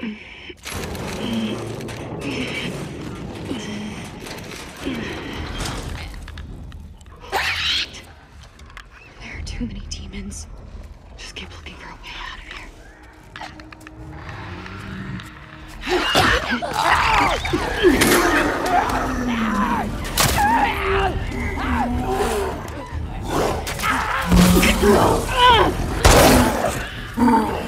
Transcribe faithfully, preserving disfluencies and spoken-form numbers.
There are too many demons. Just keep looking for a way out of here. Ah!